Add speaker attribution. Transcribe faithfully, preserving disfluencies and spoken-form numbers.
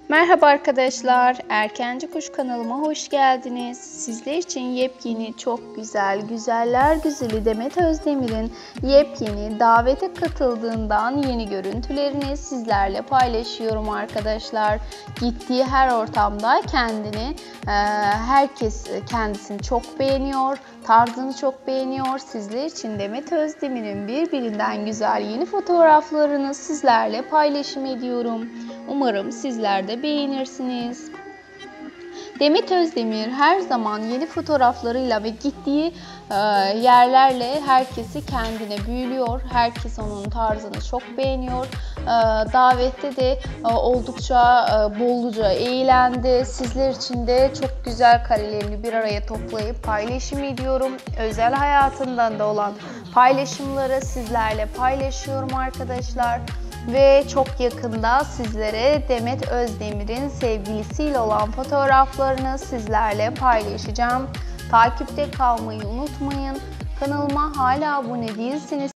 Speaker 1: Merhaba arkadaşlar, Erkenci Kuş kanalıma hoş geldiniz. Sizler için yepyeni, çok güzel, güzeller güzeli Demet Özdemir'in yepyeni davete katıldığından yeni görüntülerini sizlerle paylaşıyorum arkadaşlar. Gittiği her ortamda kendini, herkes kendisini çok beğeniyor, tarzını çok beğeniyor. Sizler için Demet Özdemir'in birbirinden güzel yeni fotoğraflarını sizlerle paylaşım ediyorum. Umarım sizler de beğenirsiniz. Demet Özdemir her zaman yeni fotoğraflarıyla ve gittiği e, yerlerle herkesi kendine büyülüyor. Herkes onun tarzını çok beğeniyor. E, davette de e, oldukça e, bolluca eğlendi. Sizler için de çok güzel karelerini bir araya toplayıp paylaşım ediyorum. Özel hayatından da olan paylaşımları sizlerle paylaşıyorum arkadaşlar. Ve çok yakında sizlere Demet Özdemir'in sevgilisiyle olan fotoğraflarını sizlerle paylaşacağım. Takipte kalmayı unutmayın. Kanalıma hala abone değilseniz